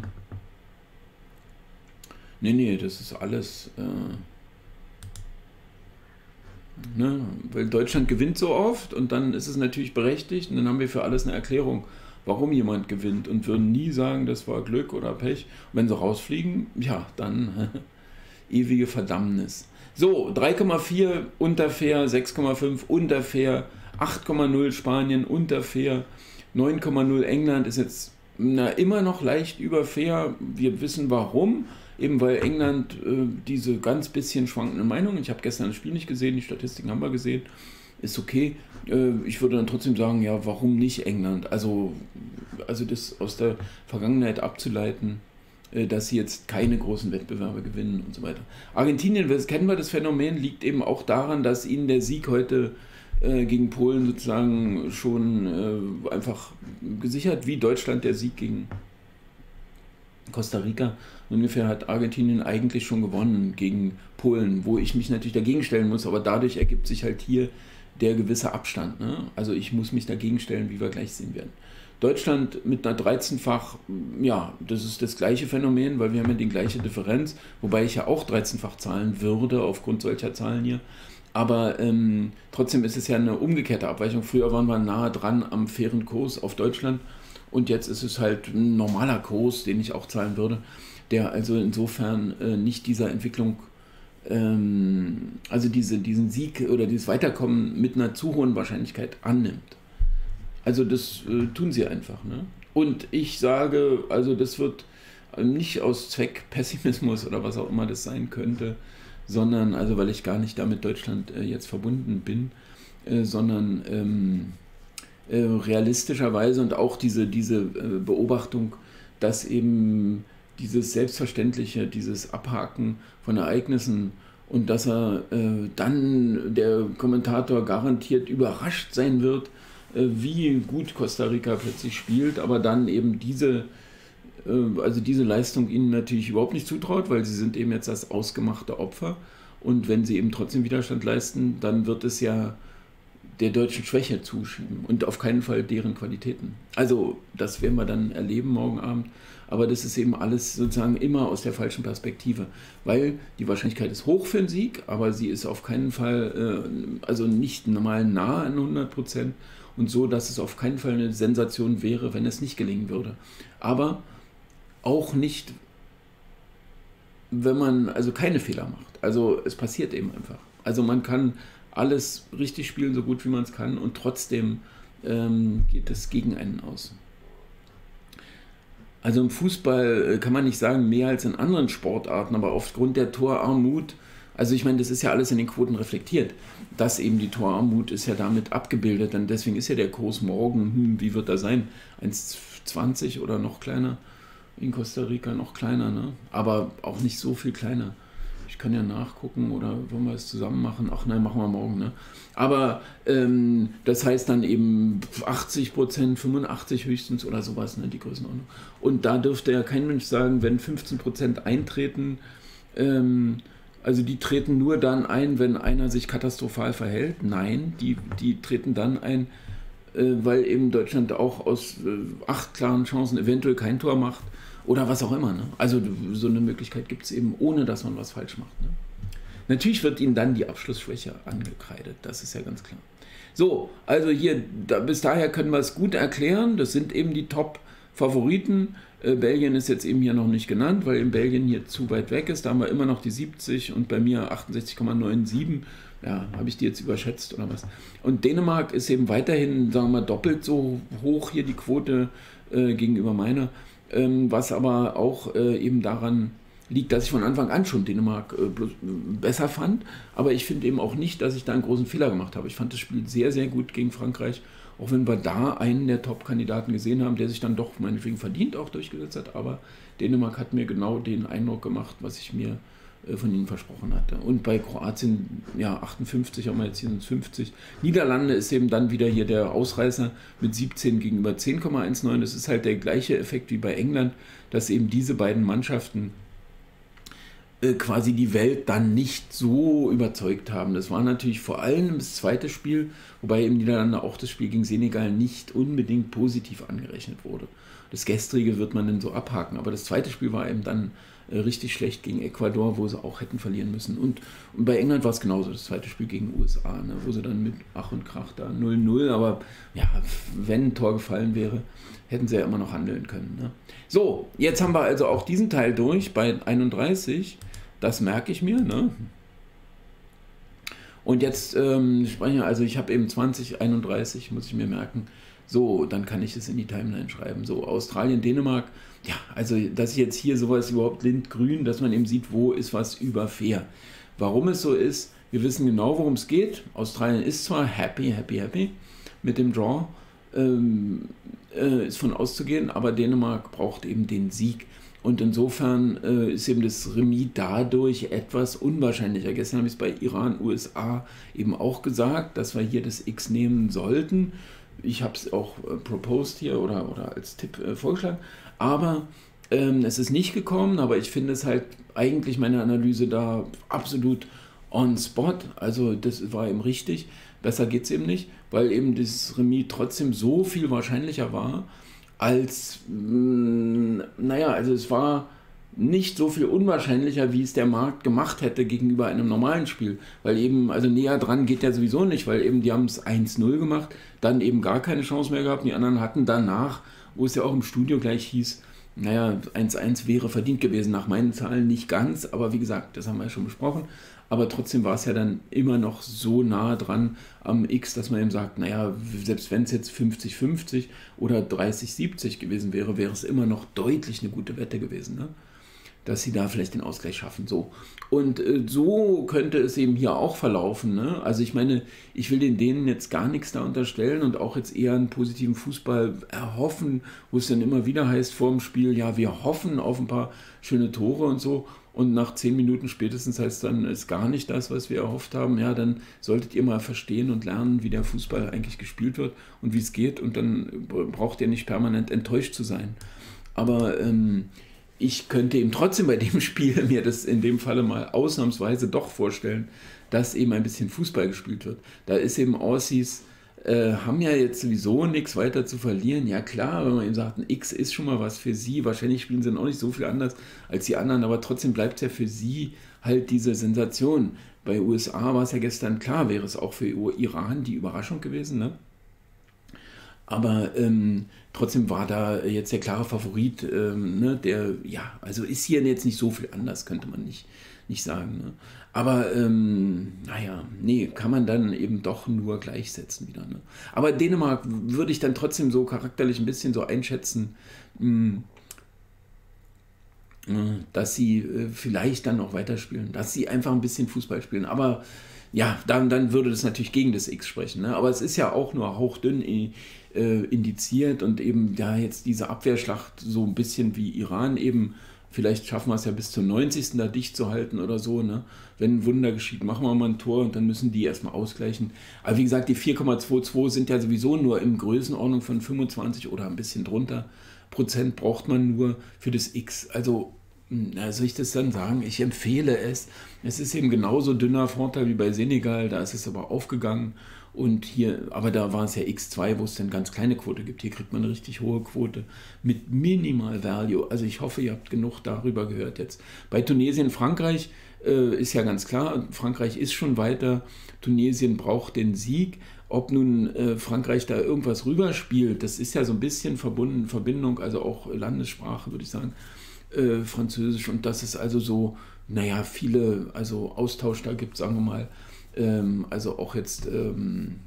nee, nee, das ist alles... Äh, Ne, weil Deutschland gewinnt so oft und dann ist es natürlich berechtigt und dann haben wir für alles eine Erklärung, warum jemand gewinnt und würden nie sagen, das war Glück oder Pech. Und wenn sie rausfliegen, ja, dann ewige Verdammnis. So, drei Komma vier unter fair, sechs Komma fünf unter fair, acht Komma null Spanien unter fair, neun Komma null England ist jetzt na, immer noch leicht über fair. Wir wissen warum. Eben weil England äh, diese ganz bisschen schwankende Meinung, ich habe gestern das Spiel nicht gesehen, die Statistiken haben wir gesehen, ist okay. Äh, ich würde dann trotzdem sagen, ja, warum nicht England? Also, also das aus der Vergangenheit abzuleiten, äh, dass sie jetzt keine großen Wettbewerbe gewinnen und so weiter. Argentinien, das kennen wir, das Phänomen liegt eben auch daran, dass ihnen der Sieg heute äh, gegen Polen sozusagen schon äh, einfach gesichert, wie Deutschland der Sieg gegen Costa Rica. Ungefähr hat Argentinien eigentlich schon gewonnen gegen Polen, wo ich mich natürlich dagegen stellen muss, aber dadurch ergibt sich halt hier der gewisse Abstand. Ne? Also ich muss mich dagegen stellen, wie wir gleich sehen werden. Deutschland mit einer dreizehnfach, ja, das ist das gleiche Phänomen, weil wir haben ja die gleiche Differenz, wobei ich ja auch dreizehnfach zahlen würde aufgrund solcher Zahlen hier. Aber ähm, trotzdem ist es ja eine umgekehrte Abweichung. Früher waren wir nahe dran am fairen Kurs auf Deutschland und jetzt ist es halt ein normaler Kurs, den ich auch zahlen würde, der also insofern äh, nicht dieser Entwicklung, ähm, also diese, diesen Sieg oder dieses Weiterkommen mit einer zu hohen Wahrscheinlichkeit annimmt. Also das äh, tun sie einfach. Ne? Und ich sage, also das wird nicht aus Zweck Pessimismus oder was auch immer das sein könnte, sondern, also weil ich gar nicht damit Deutschland äh, jetzt verbunden bin, äh, sondern ähm, äh, realistischerweise und auch diese, diese äh, Beobachtung, dass eben dieses Selbstverständliche, dieses Abhaken von Ereignissen und dass er äh, dann, der Kommentator garantiert überrascht sein wird, äh, wie gut Costa Rica plötzlich spielt, aber dann eben diese, äh, also diese Leistung ihnen natürlich überhaupt nicht zutraut, weil sie sind eben jetzt das ausgemachte Opfer und wenn sie eben trotzdem Widerstand leisten, dann wird es ja der deutschen Schwäche zuschieben und auf keinen Fall deren Qualitäten. Also das werden wir dann erleben morgen Abend. Aber das ist eben alles sozusagen immer aus der falschen Perspektive, weil die Wahrscheinlichkeit ist hoch für einen Sieg, aber sie ist auf keinen Fall, äh, also nicht mal nah an hundert Prozent und so, dass es auf keinen Fall eine Sensation wäre, wenn es nicht gelingen würde. Aber auch nicht, wenn man also keine Fehler macht. Also es passiert eben einfach. Also man kann alles richtig spielen, so gut wie man es kann und trotzdem ähm, geht es gegen einen aus. Also im Fußball kann man nicht sagen, mehr als in anderen Sportarten, aber aufgrund der Torarmut, also ich meine, das ist ja alles in den Quoten reflektiert, dass eben die Torarmut ist ja damit abgebildet, denn deswegen ist ja der Kurs morgen, hm, wie wird er sein, eins Komma zwanzig oder noch kleiner, in Costa Rica noch kleiner, ne? Aber auch nicht so viel kleiner. Ich kann ja nachgucken oder wollen wir es zusammen machen? Ach nein, machen wir morgen. Ne? Aber ähm, das heißt dann eben achtzig Prozent, fünfundachtzig höchstens oder sowas, ne, die Größenordnung. Und da dürfte ja kein Mensch sagen, wenn fünfzehn Prozent eintreten, ähm, also die treten nur dann ein, wenn einer sich katastrophal verhält. Nein, die, die treten dann ein, äh, weil eben Deutschland auch aus äh, acht klaren Chancen eventuell kein Tor macht. Oder was auch immer. Ne? Also so eine Möglichkeit gibt es eben, ohne dass man was falsch macht. Ne? Natürlich wird ihnen dann die Abschlussschwäche angekreidet, das ist ja ganz klar. So, also hier, da, bis daher können wir es gut erklären. Das sind eben die Top-Favoriten. Äh, Belgien ist jetzt eben hier noch nicht genannt, weil in Belgien hier zu weit weg ist. Da haben wir immer noch die siebzig und bei mir achtundsechzig Komma siebenundneunzig. Ja, habe ich die jetzt überschätzt oder was? Und Dänemark ist eben weiterhin, sagen wir mal, doppelt so hoch hier die Quote äh, gegenüber meiner, ähm, was aber auch äh, eben daran liegt, dass ich von Anfang an schon Dänemark äh, bloß, äh, besser fand, aber ich finde eben auch nicht, dass ich da einen großen Fehler gemacht habe. Ich fand das Spiel sehr, sehr gut gegen Frankreich, auch wenn wir da einen der Top-Kandidaten gesehen haben, der sich dann doch meinetwegen verdient auch durchgesetzt hat, aber Dänemark hat mir genau den Eindruck gemacht, was ich mir von ihnen versprochen hatte. Und bei Kroatien, ja, achtundfünfzig, haben wir jetzt hier sind es fünfzig. Niederlande ist eben dann wieder hier der Ausreißer mit siebzehn gegenüber zehn Komma neunzehn. Das ist halt der gleiche Effekt wie bei England, dass eben diese beiden Mannschaften äh, quasi die Welt dann nicht so überzeugt haben. Das war natürlich vor allem das zweite Spiel, wobei eben Niederlande auch das Spiel gegen Senegal nicht unbedingt positiv angerechnet wurde. Das gestrige wird man dann so abhaken, aber das zweite Spiel war eben dann richtig schlecht gegen Ecuador, wo sie auch hätten verlieren müssen. Und, und bei England war es genauso, das zweite Spiel gegen U S A, ne, wo sie dann mit Ach und Krach da null null, aber ja, wenn ein Tor gefallen wäre, hätten sie ja immer noch handeln können. Ne. So, jetzt haben wir also auch diesen Teil durch bei einunddreißig, das merke ich mir. Ne. Und jetzt ähm, sprechen wir, also ich habe eben zwanzig, einunddreißig, muss ich mir merken. So, dann kann ich es in die Timeline schreiben. So, Australien, Dänemark. Ja, also, dass ich jetzt hier sowas überhaupt lindgrün, dass man eben sieht, wo ist was über fair. Warum es so ist, wir wissen genau, worum es geht. Australien ist zwar happy, happy, happy mit dem Draw, ähm, äh, ist von auszugehen, aber Dänemark braucht eben den Sieg. Und insofern äh, ist eben das Remis dadurch etwas unwahrscheinlicher. Gestern habe ich es bei Iran, U S A eben auch gesagt, dass wir hier das X nehmen sollten. Ich habe es auch äh, proposed hier oder, oder als Tipp äh, vorgeschlagen, aber ähm, es ist nicht gekommen, aber ich finde es halt eigentlich meine Analyse da absolut on spot, also das war eben richtig, besser geht es eben nicht, weil eben das Remis trotzdem so viel wahrscheinlicher war, als, mh, naja, also es war nicht so viel unwahrscheinlicher, wie es der Markt gemacht hätte gegenüber einem normalen Spiel. Weil eben, also näher dran geht ja sowieso nicht, weil eben die haben es eins null gemacht, dann eben gar keine Chance mehr gehabt. Die anderen hatten danach, wo es ja auch im Studio gleich hieß, naja, eins eins wäre verdient gewesen, nach meinen Zahlen nicht ganz, aber wie gesagt, das haben wir ja schon besprochen. Aber trotzdem war es ja dann immer noch so nah dran am X, dass man eben sagt, naja, selbst wenn es jetzt fünfzig fünfzig oder dreißig siebzig gewesen wäre, wäre es immer noch deutlich eine gute Wette gewesen, ne? Dass sie da vielleicht den Ausgleich schaffen. So. Und äh, so könnte es eben hier auch verlaufen. Ne? Also ich meine, ich will den Dänen jetzt gar nichts da unterstellen und auch jetzt eher einen positiven Fußball erhoffen, wo es dann immer wieder heißt vor dem Spiel, ja, wir hoffen auf ein paar schöne Tore und so. Und nach zehn Minuten spätestens heißt dann, ist gar nicht das, was wir erhofft haben. Ja, dann solltet ihr mal verstehen und lernen, wie der Fußball eigentlich gespielt wird und wie es geht. Und dann braucht ihr nicht permanent enttäuscht zu sein. Aber ähm, ich könnte eben trotzdem bei dem Spiel mir das in dem Falle mal ausnahmsweise doch vorstellen, dass eben ein bisschen Fußball gespielt wird. Da ist eben Aussies, äh, haben ja jetzt sowieso nichts weiter zu verlieren. Ja klar, wenn man eben sagt, ein X ist schon mal was für sie. Wahrscheinlich spielen sie auch nicht so viel anders als die anderen, aber trotzdem bleibt es ja für sie halt diese Sensation. Bei U S A war es ja gestern klar, wäre es auch für Iran die Überraschung gewesen, ne? Aber ähm, trotzdem war da jetzt der klare Favorit, ähm, ne, der, ja, also ist hier jetzt nicht so viel anders, könnte man nicht, nicht sagen. Ne? Aber, ähm, naja, nee, kann man dann eben doch nur gleichsetzen wieder. Ne? Aber Dänemark würde ich dann trotzdem so charakterlich ein bisschen so einschätzen, mh, dass sie äh, vielleicht dann noch weiterspielen, dass sie einfach ein bisschen Fußball spielen. Aber ja, dann, dann würde das natürlich gegen das X sprechen. Ne? Aber es ist ja auch nur hauchdünn äh, indiziert und eben ja jetzt diese Abwehrschlacht so ein bisschen wie Iran eben, vielleicht schaffen wir es ja bis zum neunzigsten da dicht zu halten oder so. Ne? Wenn ein Wunder geschieht, machen wir mal ein Tor und dann müssen die erstmal ausgleichen. Aber wie gesagt, die vier Komma zweiundzwanzig sind ja sowieso nur in Größenordnung von fünfundzwanzig oder ein bisschen drunter Prozent braucht man nur für das X. Also, na, soll ich das dann sagen? Ich empfehle es. Es ist eben genauso dünner Vorteil wie bei Senegal, da ist es aber aufgegangen. Und hier, aber da war es ja X zwei, wo es dann ganz kleine Quote gibt. Hier kriegt man eine richtig hohe Quote mit Minimal Value. Also ich hoffe, ihr habt genug darüber gehört jetzt. Bei Tunesien, Frankreich äh, ist ja ganz klar, Frankreich ist schon weiter. Tunesien braucht den Sieg. Ob nun äh, Frankreich da irgendwas rüberspielt, das ist ja so ein bisschen verbunden, Verbindung, also auch Landessprache, würde ich sagen, äh, Französisch. Und das ist also so, naja, viele, also Austausch da gibt, sagen wir mal, Ähm, also auch jetzt ähm,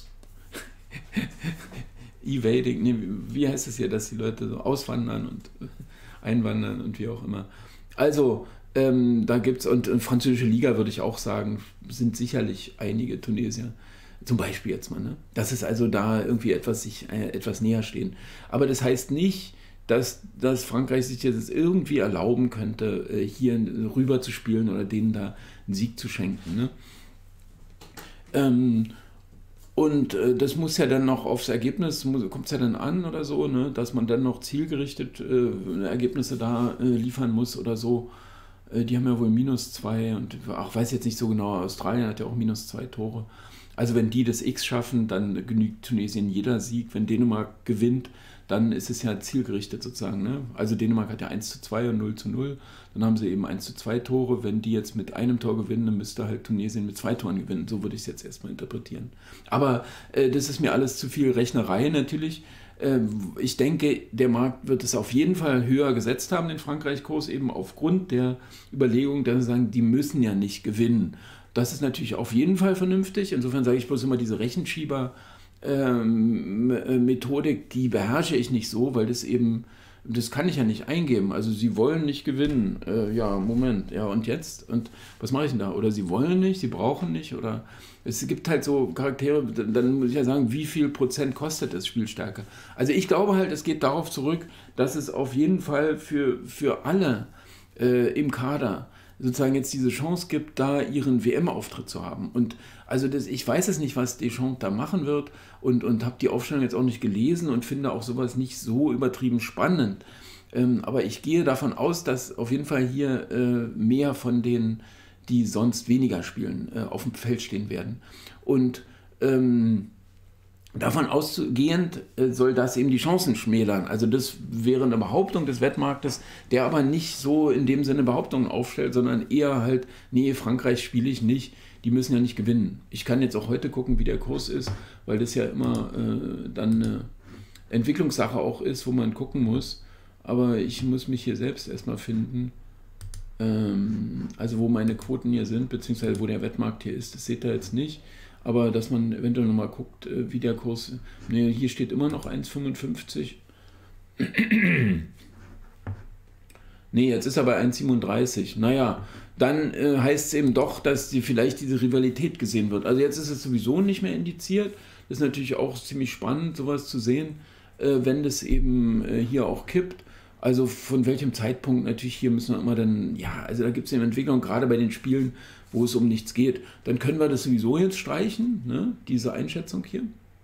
Evading, nee, wie heißt es hier, dass die Leute so auswandern und einwandern und wie auch immer. Also, ähm, da gibt es, und, und französische Liga würde ich auch sagen, sind sicherlich einige Tunesier, zum Beispiel jetzt mal, ne? Dass es also da irgendwie etwas sich äh, etwas näher stehen. Aber das heißt nicht, dass, dass Frankreich sich jetzt irgendwie erlauben könnte, äh, hier rüber zu spielen oder denen da einen Sieg zu schenken. Ne? Ähm, und äh, das muss ja dann noch aufs Ergebnis, kommt es ja dann an oder so, ne? Dass man dann noch zielgerichtet äh, Ergebnisse da äh, liefern muss oder so. Äh, die haben ja wohl minus zwei und ach, weiß jetzt nicht so genau, Australien hat ja auch minus zwei Tore. Also wenn die das X schaffen, dann genügt Tunesien jeder Sieg. Wenn Dänemark gewinnt, dann ist es ja zielgerichtet sozusagen. Ne? Also Dänemark hat ja eins zu zwei und null zu null. Dann haben sie eben eins zu zwei Tore. Wenn die jetzt mit einem Tor gewinnen, dann müsste halt Tunesien mit zwei Toren gewinnen. So würde ich es jetzt erstmal interpretieren. Aber äh, das ist mir alles zu viel Rechnerei natürlich. Äh, ich denke, der Markt wird es auf jeden Fall höher gesetzt haben, den Frankreich-Kurs, eben aufgrund der Überlegung, dass sie sagen, die müssen ja nicht gewinnen. Das ist natürlich auf jeden Fall vernünftig. Insofern sage ich bloß immer, diese Rechenschieber-Methodik, ähm, die beherrsche ich nicht so, weil das eben, das kann ich ja nicht eingeben. Also sie wollen nicht gewinnen. Äh, ja, Moment, ja und jetzt? Und was mache ich denn da? Oder sie wollen nicht, sie brauchen nicht. Oder es gibt halt so Charaktere, dann muss ich ja sagen, wie viel Prozent kostet es Spielstärke? Also ich glaube halt, es geht darauf zurück, dass es auf jeden Fall für, für alle äh, im Kader sozusagen jetzt diese Chance gibt, da ihren W M-Auftritt zu haben. Und also das, ich weiß es nicht, was Deschamps da machen wird und, und habe die Aufstellung jetzt auch nicht gelesen und finde auch sowas nicht so übertrieben spannend. Ähm, aber ich gehe davon aus, dass auf jeden Fall hier äh, mehr von denen, die sonst weniger spielen, äh, auf dem Feld stehen werden. Und ähm, davon ausgehend äh, soll das eben die Chancen schmälern. Also das wäre eine Behauptung des Wettmarktes, der aber nicht so in dem Sinne Behauptungen aufstellt, sondern eher halt, nee, Frankreich spiele ich nicht, die müssen ja nicht gewinnen. Ich kann jetzt auch heute gucken, wie der Kurs ist, weil das ja immer äh, dann eine Entwicklungssache auch ist, wo man gucken muss. Aber ich muss mich hier selbst erstmal finden, ähm, also wo meine Quoten hier sind, beziehungsweise wo der Wettmarkt hier ist, das seht ihr jetzt nicht. Aber dass man eventuell nochmal guckt, wie der Kurs, ne, hier steht immer noch eins Komma fünfundfünfzig. Ne, jetzt ist er bei eins Komma siebenunddreißig. Naja, dann äh, heißt es eben doch, dass die, vielleicht diese Rivalität gesehen wird. Also jetzt ist es sowieso nicht mehr indiziert. Das ist natürlich auch ziemlich spannend, sowas zu sehen, äh, wenn das eben äh, hier auch kippt. Also von welchem Zeitpunkt natürlich hier müssen wir immer dann, ja, also da gibt es eine Entwicklung, gerade bei den Spielen, wo es um nichts geht. Dann können wir das sowieso jetzt streichen, ne, diese Einschätzung hier.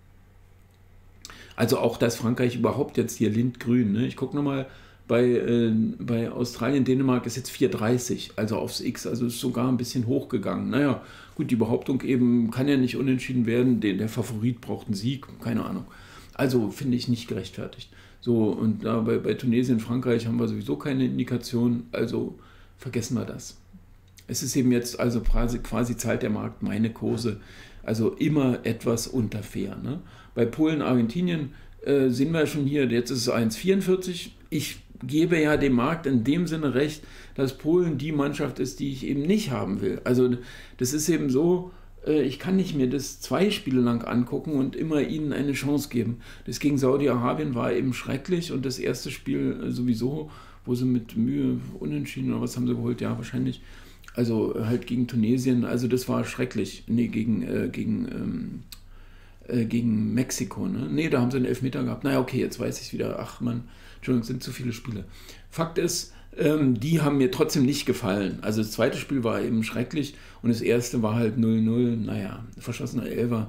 Also auch, dass Frankreich überhaupt jetzt hier lindgrün, ne? Ich gucke nochmal, bei, äh, bei Australien, Dänemark ist jetzt vier Komma dreißig, also aufs X, also ist sogar ein bisschen hochgegangen. Naja, gut, die Behauptung eben kann ja nicht unentschieden werden, der, der Favorit braucht einen Sieg, keine Ahnung. Also finde ich nicht gerechtfertigt. So, und da bei, bei Tunesien, Frankreich haben wir sowieso keine Indikation, also vergessen wir das. Es ist eben jetzt, also quasi, quasi zahlt der Markt meine Kurse, also immer etwas unter fair. Ne? Bei Polen, Argentinien äh, sehen wir schon hier, jetzt ist es eins Komma vierundvierzig. Ich gebe ja dem Markt in dem Sinne recht, dass Polen die Mannschaft ist, die ich eben nicht haben will. Also das ist eben so, äh, ich kann nicht mir das zwei Spiele lang angucken und immer ihnen eine Chance geben. Das gegen Saudi-Arabien war eben schrecklich und das erste Spiel äh, sowieso, wo sie mit Mühe unentschieden oder was haben sie geholt, ja wahrscheinlich. Also halt gegen Tunesien, also das war schrecklich. Nee, gegen, äh, gegen, ähm, äh, gegen Mexiko, ne? Nee, da haben sie einen Elfmeter gehabt. Naja, okay, jetzt weiß ich es wieder. Ach man, Entschuldigung, es sind zu viele Spiele. Fakt ist, ähm, die haben mir trotzdem nicht gefallen. Also das zweite Spiel war eben schrecklich und das erste war halt null null. Naja, verschossener Elfer.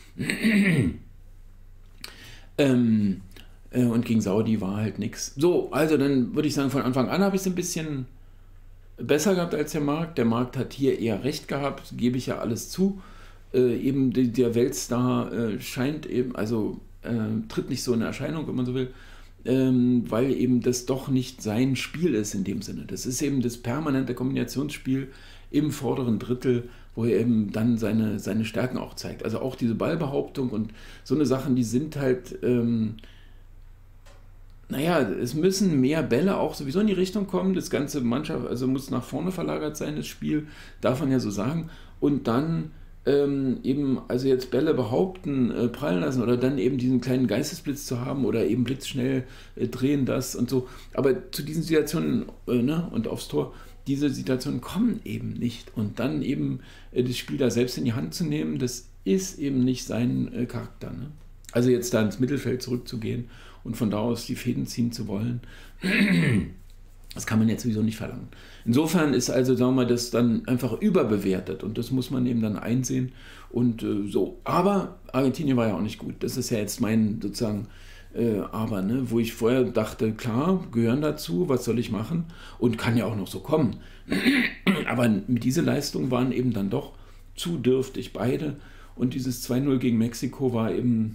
ähm, äh, und gegen Saudi war halt nichts. So, also dann würde ich sagen, von Anfang an habe ich es ein bisschen besser gehabt als der Markt. Der Markt hat hier eher recht gehabt, gebe ich ja alles zu. Äh, eben die, der Weltstar äh, scheint eben, also äh, tritt nicht so in Erscheinung, wenn man so will, ähm, weil eben das doch nicht sein Spiel ist in dem Sinne. Das ist eben das permanente Kombinationsspiel im vorderen Drittel, wo er eben dann seine, seine Stärken auch zeigt. Also auch diese Ballbehauptung und so eine Sachen, die sind halt... Ähm, Naja, es müssen mehr Bälle auch sowieso in die Richtung kommen. Das ganze Mannschaft, also muss nach vorne verlagert sein, das Spiel, darf man ja so sagen. Und dann ähm, eben, also jetzt Bälle behaupten, äh, prallen lassen oder dann eben diesen kleinen Geistesblitz zu haben oder eben blitzschnell äh, drehen das und so. Aber zu diesen Situationen äh, ne, und aufs Tor, diese Situationen kommen eben nicht. Und dann eben äh, das Spiel da selbst in die Hand zu nehmen, das ist eben nicht sein äh, Charakter. Ne? Also jetzt da ins Mittelfeld zurückzugehen und von da aus die Fäden ziehen zu wollen, das kann man jetzt sowieso nicht verlangen. Insofern ist also, sagen wir mal, das dann einfach überbewertet und das muss man eben dann einsehen und äh, so. Aber Argentinien war ja auch nicht gut. Das ist ja jetzt mein sozusagen äh, Aber, ne? Wo ich vorher dachte, klar, gehören dazu, was soll ich machen? Und kann ja auch noch so kommen. Aber mit dieser Leistung waren eben dann doch zu dürftig beide und dieses zwei null gegen Mexiko war eben...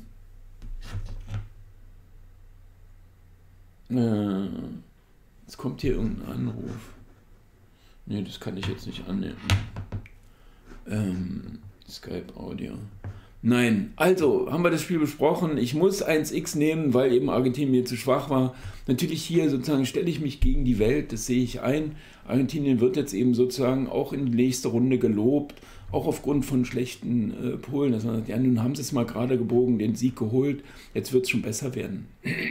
Äh, Jetzt kommt hier irgendein Anruf. Ne, das kann ich jetzt nicht annehmen. Ähm, Skype-Audio. Nein, also haben wir das Spiel besprochen. Ich muss eins x nehmen, weil eben Argentinien mir zu schwach war. Natürlich hier sozusagen stelle ich mich gegen die Welt, das sehe ich ein. Argentinien wird jetzt eben sozusagen auch in die nächste Runde gelobt, auch aufgrund von schlechten äh, Polen. Dass man sagt, ja, nun haben sie es mal gerade gebogen, den Sieg geholt, jetzt wird es schon besser werden.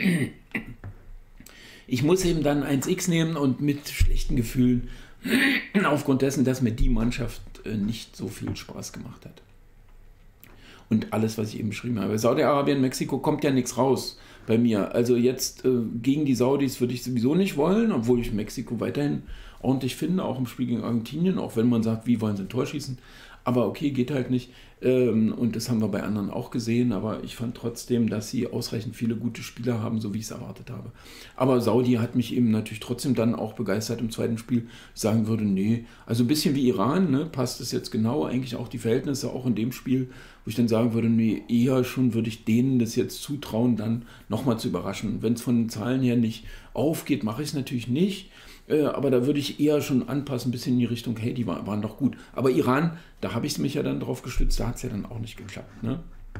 Ich muss eben dann eins x nehmen und mit schlechten Gefühlen, aufgrund dessen, dass mir die Mannschaft nicht so viel Spaß gemacht hat. Und alles, was ich eben beschrieben habe. Saudi-Arabien, Mexiko kommt ja nichts raus bei mir. Also jetzt äh, gegen die Saudis würde ich sowieso nicht wollen, obwohl ich Mexiko weiterhin ordentlich finde, auch im Spiel gegen Argentinien, auch wenn man sagt, wie wollen sie ein Tor schießen. Aber okay, geht halt nicht. Ähm, und das haben wir bei anderen auch gesehen. Aber ich fand trotzdem, dass sie ausreichend viele gute Spieler haben, so wie ich es erwartet habe. Aber Saudi hat mich eben natürlich trotzdem dann auch begeistert im zweiten Spiel. Ich sagen würde, nee, also ein bisschen wie Iran, ne, passt es jetzt genau, eigentlich auch die Verhältnisse auch in dem Spiel, wo ich dann sagen würde, nee, eher schon würde ich denen das jetzt zutrauen, dann nochmal zu überraschen. Wenn es von den Zahlen her nicht aufgeht, mache ich es natürlich nicht. Aber da würde ich eher schon anpassen, ein bisschen in die Richtung, hey, die waren, waren doch gut. Aber Iran, da habe ich mich ja dann drauf gestützt, da hat es ja dann auch nicht geklappt. Ne?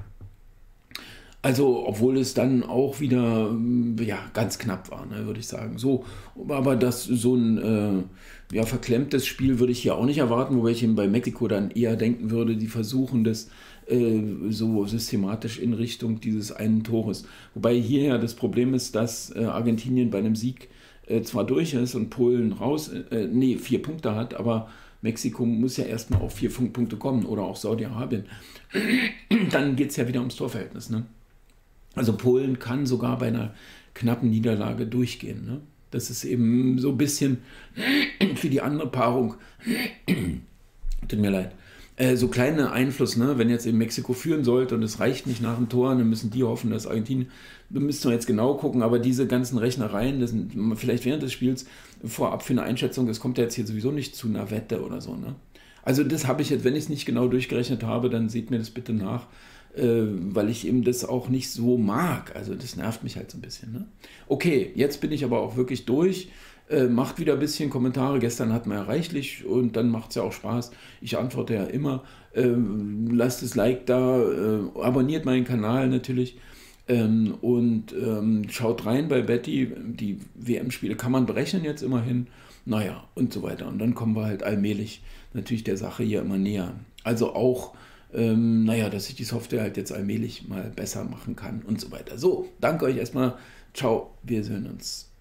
Also, obwohl es dann auch wieder ja, ganz knapp war, ne, würde ich sagen. So, aber das so ein äh, ja, verklemmtes Spiel würde ich hier auch nicht erwarten, wobei ich eben bei Mexiko dann eher denken würde, die versuchen das äh, so systematisch in Richtung dieses einen Tores. Wobei hier ja das Problem ist, dass äh, Argentinien bei einem Sieg zwar durch ist und Polen raus, äh, nee, vier Punkte hat, aber Mexiko muss ja erstmal auf vier Punkte kommen oder auch Saudi-Arabien. Dann geht es ja wieder ums Torverhältnis. Ne? Also Polen kann sogar bei einer knappen Niederlage durchgehen. Ne? Das ist eben so ein bisschen für die andere Paarung, tut mir leid, äh, so kleiner Einfluss, ne? Wenn jetzt eben Mexiko führen sollte und es reicht nicht nach dem Tor, dann müssen die hoffen, dass Argentinien, da müssen wir jetzt genau gucken, aber diese ganzen Rechnereien, das sind vielleicht während des Spiels vorab für eine Einschätzung, das kommt ja jetzt hier sowieso nicht zu einer Wette oder so. Ne? Also das habe ich jetzt, wenn ich es nicht genau durchgerechnet habe, dann seht mir das bitte nach, äh, weil ich eben das auch nicht so mag. Also das nervt mich halt so ein bisschen. Ne? Okay, jetzt bin ich aber auch wirklich durch. Äh, macht wieder ein bisschen Kommentare. Gestern hatten wir ja reichlich und dann macht es ja auch Spaß. Ich antworte ja immer. Äh, lasst das Like da, äh, abonniert meinen Kanal natürlich ähm, und ähm, schaut rein bei Betty. Die W M-Spiele kann man berechnen jetzt immerhin. Naja, und so weiter. Und dann kommen wir halt allmählich natürlich der Sache hier immer näher. Also auch, ähm, naja, dass ich die Software halt jetzt allmählich mal besser machen kann und so weiter. So, danke euch erstmal. Ciao, wir sehen uns.